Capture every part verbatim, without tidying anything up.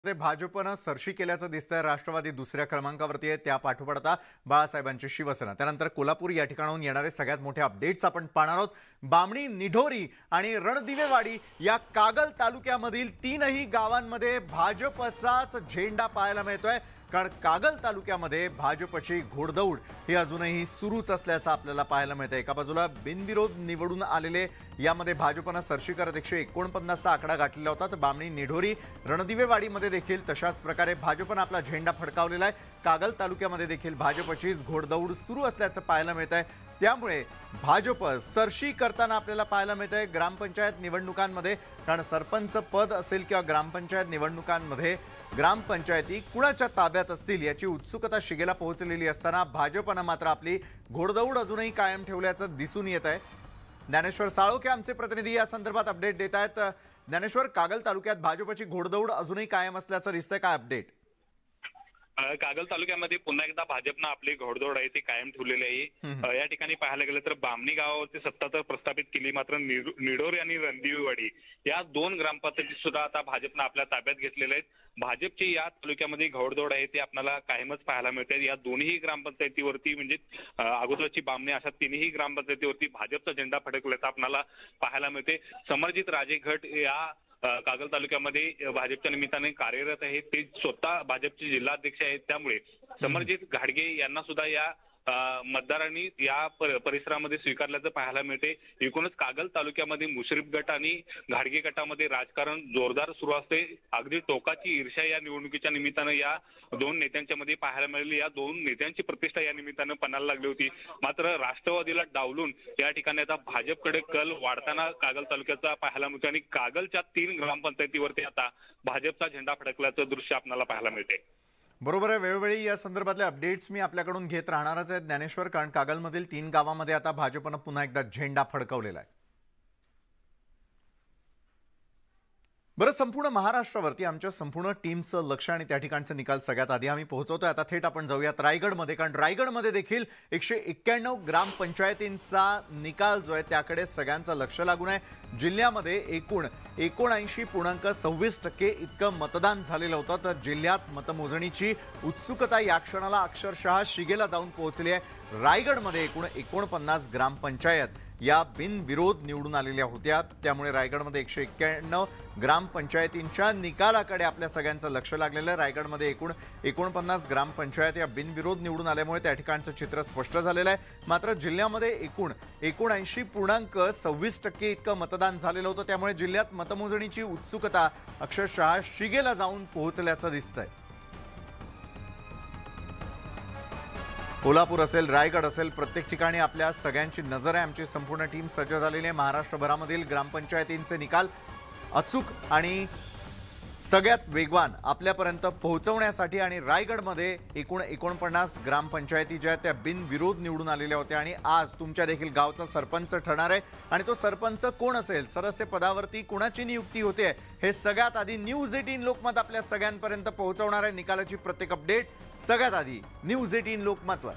ते भाजपनं सरशी केल्याचं दिसतंय। राष्ट्रवादी दुसऱ्या क्रमांकावरती आहे, त्या पाठोपाठ आता बाळासाहेबांची शिवसेना। त्यानंतर कोल्हापूर या ठिकाणाहून येणारे सगळ्यात मोठे अपडेट्स आपण पाहणार आहोत। बामणी, निढोरी आणि रणदिवेवाडी या कागल तालुक्यामधील तीनही गावांमध्ये भाजपचाच झेंडा पाहायला मिळतोय। कारण कागल तालुक्यामध्ये भाजपची घोडदौड ही अजूनही सुरूच असल्याचं आपल्याला पाहायला मिळतंय। एका बाजूला बिनविरोध निवडून आलेले यामध्ये भाजपनं सरशी करत एकशे एकोणपन्नासचा आकडा गाठलेला होता, तर बामणी, निढोरी, रणदिवेवाडीमध्ये देखील तशाच प्रकारे भाजपनं आपला झेंडा फडकावलेला आहे। कागल तालुक्यामध्ये देखील भाजपचीच घोडदौड सुरू असल्याचं पाहायला मिळतंय। त्यामुळे भाजप सरशी करताना आपल्याला पाहायला मिळतंय ग्रामपंचायत निवडणुकांमध्ये। कारण सरपंच पद असेल किंवा ग्रामपंचायत निवडणुकांमध्ये ग्रामपंचायती कुणाच्या ताब्यात असतील याची उत्सुकता शिगेला पोहोचलेली असताना भाजपनं मात्र आपली घोडदौड अजूनही कायम ठेवल्याचं दिसून येत आहे। ज्ञानेश्वर साळोखे आमचे प्रतिनिधी या संदर्भात अपडेट देत आहेत। ज्ञानेश्वर, कागल तालुक्यात भाजपची घोडदौड अजूनही कायम असल्याचं दिसतंय, काय अपडेट? कागल तालुक्यामध्ये पुन्हा एकदा भाजपनं आपली घोडदौड आहे ती कायम ठेवलेली आहे। या ठिकाणी पाहायला गेलं तर बामणी गावावरती सत्ता तर प्रस्थापित केली, मात्र निढोरी आणि रणदिवेवाडी या दोन ग्रामपंचायती सुद्धा आता भाजपनं आपल्या ताब्यात घेतलेल्या आहेत। भाजपची या तालुक्यामध्ये घोडदौड आहे ती आपल्याला कायमच पाहायला मिळते। या दोन्ही ग्रामपंचायतीवरती म्हणजे अगोदरची बामणी अशा तिन्ही ग्रामपंचायतीवरती भाजपचा झेंडा फडकल्याचं आपल्याला पाहायला मिळते। समरजित राजे गट या कागल तालुक्यामध्ये भाजपच्या निमित्ताने कार्यरत आहे, ते स्वतः भाजपचे जिल्हाध्यक्ष आहेत। त्यामुळे समरजित घाडगे यांना सुद्धा या मतदारांनी या परिसरामध्ये स्वीकारल्याचं पाहायला मिळते। एकूणच कागल तालुक्यामध्ये मुश्रीफ गट आणि घाडगे गटामध्ये राजकारण जोरदार सुरू असते। अगदी टोकाची ईर्ष्या या निवडणुकीच्या निमित्तानं या दोन नेत्यांच्या मध्ये पाहायला मिळाली। या दोन नेत्यांची प्रतिष्ठा या निमित्तानं पणाला लागली होती, मात्र राष्ट्रवादीला डावलून या ठिकाणी आता भाजपकडे कल वाढताना कागल तालुक्याचा पाहायला मिळतो आणि कागलच्या तीन ग्रामपंचायतीवरती आता भाजपचा झेंडा फडकल्याचं दृश्य आपल्याला पाहायला मिळते। बरोबर आहे, वेळोवेळी या संदर्भातले अपडेट्स मी आपल्याकडून घेत राहणारच आहे ज्ञानेश्वर। कारण कागलमधील तीन गावांमध्ये आता भाजपनं पुन्हा एकदा झेंडा फडकवलेला आहे। बरं, संपूर्ण महाराष्ट्रावरती आमच्या संपूर्ण टीमचं लक्ष आणि त्या ठिकाणचे निकाल सगळ्यात आधी आम्ही पोहोचवतोय। आता थेट आपण जाऊयात रायगडमध्ये, कारण रायगडमध्ये देखील एकशे एक्क्याण्णव ग्रामपंचायतींचा निकाल जो आहे त्याकडे सगळ्यांचं लक्ष लागून आहे। जिल्ह्यामध्ये एकूण एकोणऐंशी पूर्णांक सव्वीस टक्के इतकं मतदान झालेलं होतं, तर जिल्ह्यात मतमोजणीची उत्सुकता या क्षणाला अक्षरशः शिगेला जाऊन पोहोचली आहे। रायगडमध्ये एकूण एकोणपन्नास ग्रामपंचायत या बिनविरोध निवडून आलेल्या होत्या, त्यामुळे रायगडमध्ये एकशे एक्क्याण्णव ग्रामपंचायतींच्या निकालाकडे आपल्या सगळ्यांचं लक्ष लागलेलं आहे। रायगडमध्ये एकूण एकोणपन्नास ग्रामपंचायत या बिनविरोध निवडून आल्यामुळे त्या ठिकाणचं चित्र स्पष्ट झालेलं आहे। मात्र जिल्ह्यामध्ये एकूण एकोणऐंशी पूर्णांक सव्वीस टक्के इतकं मतदान झालेलं होतं, त्यामुळे जिल्ह्यात मतमोजणीची उत्सुकता अक्षरशः शिगेला जाऊन पोहोचल्याचं दिसतंय। कोल्हापूर असेल, रायगड असेल, प्रत्येक ठिकाणी आपल्या सगळ्यांची नजर आहे। आमची संपूर्ण टीम सज्ज झालेली आहे। महाराष्ट्रभरामधील ग्रामपंचायतींचे निकाल अचूक आणि सगळ्यात वेगवान आपल्यापर्यंत पोहोचवण्यासाठी आणि रायगडमध्ये एकूण एकोणपन्नास ग्रामपंचायती ज्या आहेत त्या बिनविरोध निवडून आलेल्या होत्या आणि आज तुमच्या देखील गावचा सरपंच ठरणार आहे। आणि तो सरपंच कोण असेल, सदस्य पदावरती कुणाची नियुक्ती होते, हे सगळ्यात आधी न्यूज एटीन लोकमत आपल्या सगळ्यांपर्यंत पोहोचवणार आहे। निकालाची प्रत्येक अपडेट सगळ्यात आधी न्यूज एटीन लोकमतवर।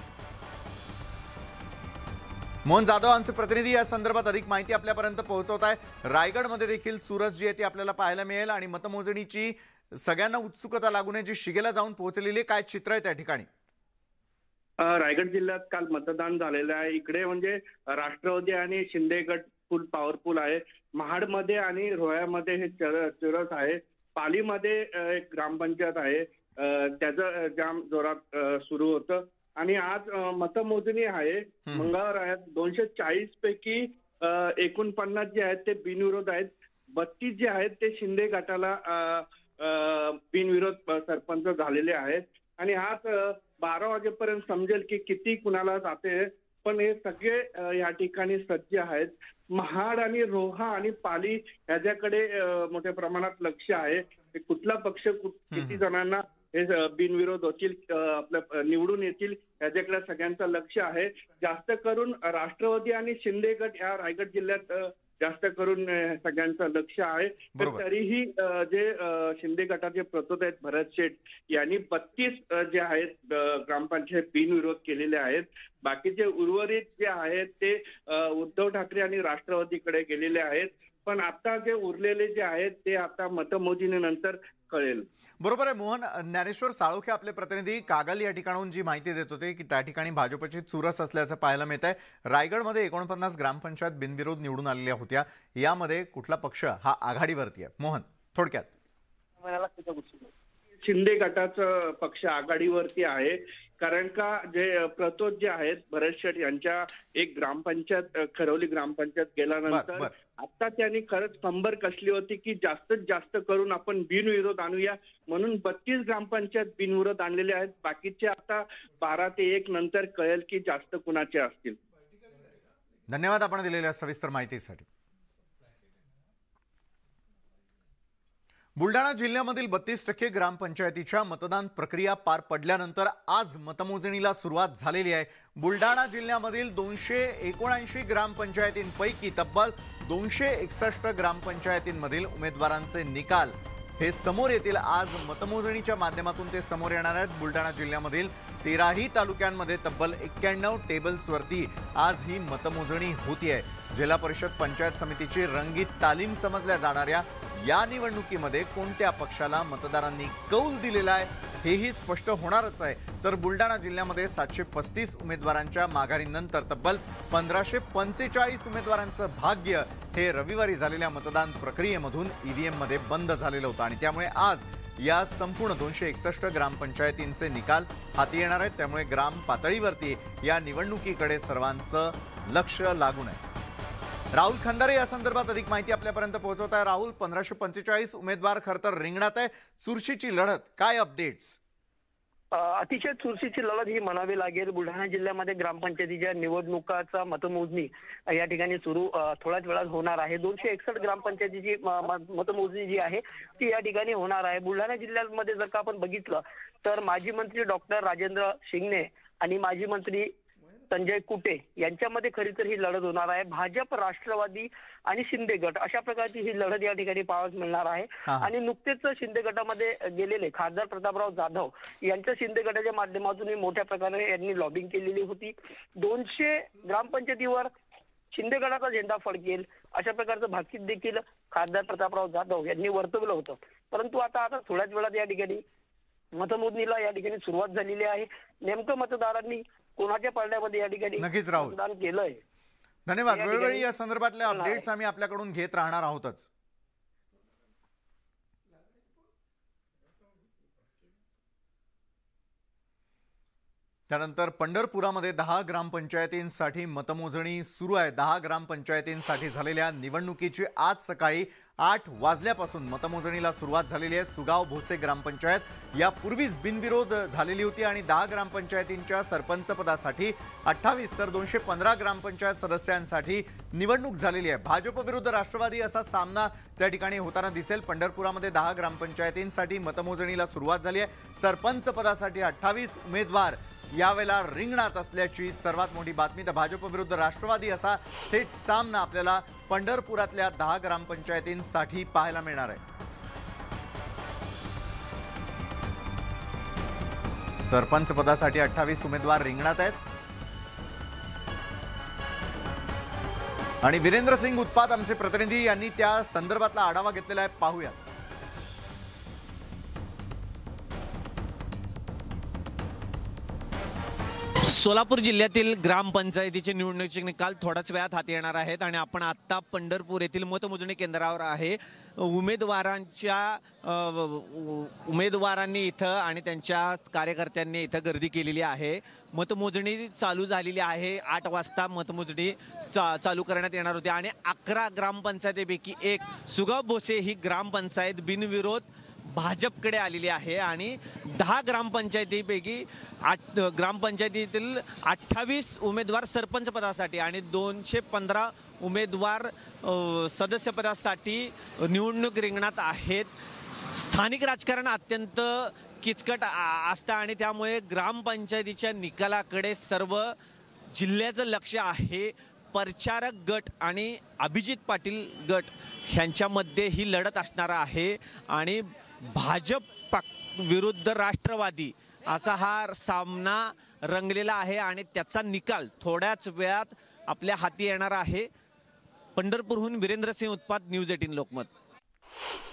मोहन जाधव आमचे प्रतिनिधी या संदर्भात अधिक माहिती आपल्यापर्यंत पोहोचवत आहे। रायगडमध्ये देखील चुरस जी आहे ती आपल्याला पाहायला मिळेल आणि मतमोजणीची सगळ्यांना उत्सुकता लागून आहे, जी शिगेला जाऊन पोहोचलेली, काय चित्र आहे त्या ठिकाणी? रायगड जिल्ह्यात काल मतदान झालेलं आहे। इकडे म्हणजे राष्ट्रवादी आणि शिंदे गट फुल पॉवरफुल आहे। महाडमध्ये आणि रोह्यामध्ये हे चुरस आहे। पालीमध्ये एक ग्रामपंचायत आहे, त्याचं जाम जोरात सुरू होतं आणि आज मतमोजणी आहे। मंगळवार आहेत। दोनशे चाळीस पैकी एकोणपन्नास जे आहेत ते बिनविरोध आहेत, बत्तीस जे आहेत ते शिंदे गटाला बिनविरोध सरपंच झालेले आहेत। आणि आज बारा वाजेपर्यंत समजेल की किती कुणाला जाते, पण हे सगळे या ठिकाणी सज्ज आहेत। महाड आणि रोहा आणि पाली ह्याच्याकडे मोठ्या प्रमाणात लक्ष आहे, कुठला पक्ष किती जणांना हे बिनविरोध होतील, आपल्या निवडून येतील, याच्याकडे सगळ्यांचं लक्ष आहे। जास्त करून राष्ट्रवादी आणि शिंदे गट या रायगड जिल्ह्यात जास्त करून सगळ्यांचं लक्ष आहे। तर तरीही जे शिंदे गटाचे प्रतोद आहेत भरत शेठ यांनी बत्तीस जे आहेत ग्रामपंचायत बिनविरोध केलेले आहेत। बाकीचे उर्वरित जे आहेत ते उद्धव ठाकरे आणि राष्ट्रवादीकडे गेलेले आहेत। पण आता जे उरलेले जे आहेत ते आता मतमोजणीनंतर कळेल. बरोबर आहे मोहन. ज्ञानेश्वर साळोखे आपले प्रतिनिधी कागल या ठिकाणाहून जी माहिती देत होते की त्या ठिकाणी भाजपची चुरस असल्याचं पाहायला मिळत आहे. रायगडमध्ये एकोणपन्नास ग्रामपंचायत बिनविरोध निवडून आलेल्या होत्या. यामध्ये कुठला पक्ष हा आघाडीवरती आहे? मोहन, थोडक्यात. शिंदे गटाचा पक्ष आघाडीवरती आहे, कारण का जे प्रतोद जे आहेत भरत शेठ यांच्या एक ग्रामपंचायत खरवली ग्रामपंचायत गेल्यानंतर आता त्यांनी खरंच कंबर कसली होती की जास्तीत जास्त करून आपण बिनविरोध आणूया, म्हणून बत्तीस ग्रामपंचायत बिनविरोध आणलेले आहेत. बाकीचे आता बारा ते एक नंतर कळेल की जास्त कुणाचे असतील. धन्यवाद आपण दिलेल्या सविस्तर माहितीसाठी. बुलढाणा जिल्ह्यामधील बत्तीस टक्के ग्रामपंचायतीच्या मतदान प्रक्रिया पार पडल्यानंतर आज मतमोजणीला सुरुवात झालेली आहे. बुलढाणा जिल्ह्यामधील दोनशे एकोणऐंशी ग्रामपंचायतींपैकी तब्बल दोनशे एकसष्ट ग्रामपंचायतींमधील उमेदवारांचे निकाल हे समोर येतील. आज मतमोजणीच्या माध्यमातून ते समोर येणार आहेत. बुलढाणा जिल्ह्यामधील तेराही तालुक्यांमध्ये तब्बल एक्क्याण्णव टेबल्सवरती आज ही मतमोजणी होतीये. जिल्हा परिषद पंचायत समितीची रंगीत तालीम समजल्या जाणाऱ्या या निवडणुकीमध्ये कोणत्या पक्षाला मतदारांनी कौल दिलेला आहे हेही स्पष्ट होणारच आहे. तर बुलढाणा जिल्ह्यामध्ये सातशे पस्तीस उमेदवारांच्या माघारीनंतर तब्बल पंधराशे पंचेचाळीस उमेदवारांचं भाग्य हे रविवारी झालेल्या मतदान प्रक्रियेमधून ईव्हीएम मध्ये बंद झालेलं होतं आणि त्यामुळे आज या संपूर्ण दोनशे एकसष्ट ग्रामपंचायतींचे निकाल हाती येणार आहेत. त्यामुळे ग्राम पातळीवरती या निवडणुकीकडे सर्वांचं लक्ष लागून आहे. राहुल खंदारे या संदर्भात अधिक माहिती आपल्यापर्यंत पोहोचवत आहे. राहुल, पंधराशे पंचेचाळीस उमेदवार खरं तर रिंगणात आहे. चुरशीची लढत, काय अपडेट्स? अतिशय चुरशीची लढत ही म्हणावी लागेल. बुलढाणा जिल्ह्यामध्ये ग्रामपंचायतीच्या निवडणुकाचा मतमोजणी या ठिकाणी सुरू थोड्याच वेळात होणार आहे. दोनशे एकसष्ट ग्रामपंचायतीची मतमोजणी जी आहे ती या ठिकाणी होणार आहे. बुलढाणा जिल्ह्यामध्ये जर का आपण बघितलं तर माजी मंत्री डॉक्टर राजेंद्र शिंगणे आणि माजी मंत्री संजय कुटे यांच्यामध्ये खरी तर ही लढत होणार आहे. भाजप, राष्ट्रवादी आणि शिंदे गट अशा प्रकारची ही लढत या ठिकाणी पाहावयास मिळणार आहे. आणि नुकतेच शिंदे गटामध्ये गेलेले खासदार प्रतापराव जाधव यांच्या शिंदे गटाच्या माध्यमातून मोठ्या प्रकारे यांनी लॉबिंग केलेली होती. दोनशे ग्रामपंचायतीवर शिंदे गटाचा झेंडा फडकेल अशा प्रकारचं भाकीत देखील खासदार प्रतापराव जाधव यांनी वर्तवलं होतं. परंतु आता आता थोड्याच वेळात या ठिकाणी मतमोजणीला या ठिकाणी सुरुवात झालेली आहे. नेमकं मतदारांनी कोणाच्या पडद्यामध्ये या ठिकाणी नक्कीच राहुल मतदान केलंय. धन्यवाद. वेळोवेळी या संदर्भातले अपडेट्स आम्ही आपल्याकडून घेत राहणार आहोतच. त्यानंतर पंढरपुरामध्ये दहा ग्रामपंचायतींसाठी मतमोजणी सुरू आहे. दहा ग्रामपंचायतींसाठी झालेल्या निवडणुकीची आज सकाळी आठ वाजल्यापासून मतमोजणीला सुरुवात झालेली आहे. सुगाव भोसे ग्रामपंचायत यापूर्वीच बिनविरोध झालेली होती आणि दहा ग्रामपंचायतींच्या सरपंच पदासाठी अठ्ठावीस तर दोनशे पंधरा ग्रामपंचायत सदस्यांसाठी निवडणूक झालेली आहे. भाजप विरुद्ध राष्ट्रवादी असा सामना त्या ठिकाणी होताना दिसेल. पंढरपुरामध्ये दहा ग्रामपंचायतींसाठी मतमोजणीला सुरुवात झाली आहे. सरपंच पदासाठी अठ्ठावीस उमेदवार यावेळेला रिंगणात असल्याची सर्वात मोठी बातमी. तर भाजप विरुद्ध राष्ट्रवादी असा थेट सामना आपल्याला पंढरपुरातल्या दहा ग्रामपंचायतींसाठी पाहायला मिळणार आहे. सरपंच पदासाठी अठ्ठावीस उमेदवार रिंगणात आहेत आणि वीरेंद्र सिंग उत्पात आमचे प्रतिनिधी यांनी त्या संदर्भातला आढावा घेतलेला आहे. पाहूया. सोलापूर जिल्ह्यातील ग्रामपंचायतीचे निवडणुकीचे निकाल थोड्याच वेळात हाती येणार आहेत आणि आपण आत्ता पंढरपूर येथील मतमोजणी केंद्रावर आहे. उमेदवारांच्या उमेदवारांनी इथं आणि त्यांच्या कार्यकर्त्यांनी इथं गर्दी केलेली आहे. मतमोजणी चालू झालेली आहे. आठ वाजता मतमोजणी चा चालू करण्यात येणार होती आणि अकरा ग्रामपंचायतीपैकी एक सुगाव भोसे ही ग्रामपंचायत बिनविरोध भाजपकडे आलेली आहे आणि दहा ग्रामपंचायतीपैकी आठ ग्रामपंचायतीतील अठ्ठावीस उमेदवार सरपंच पदासाठी आणि दोनशे पंधरा उमेदवार सदस्यपदासाठी निवडणूक रिंगणात आहेत. स्थानिक राजकारण अत्यंत किचकट असतं आणि त्यामुळे ग्रामपंचायतीच्या निकालाकडे सर्व जिल्ह्याचं लक्ष आहे. प्रचारक गट आणि अभिजित पाटील गट ह्यांच्यामध्ये ही लढत असणार आहे आणि भाजप विरुद्ध राष्ट्रवादी असा हा सामना रंगलेला आहे आणि त्याचा निकाल थोड्याच वेळात आपल्या हाती येणार आहे. पंढरपूरहून वीरेंद्र सिंग उत्पात, न्यूज अठरा लोकमत.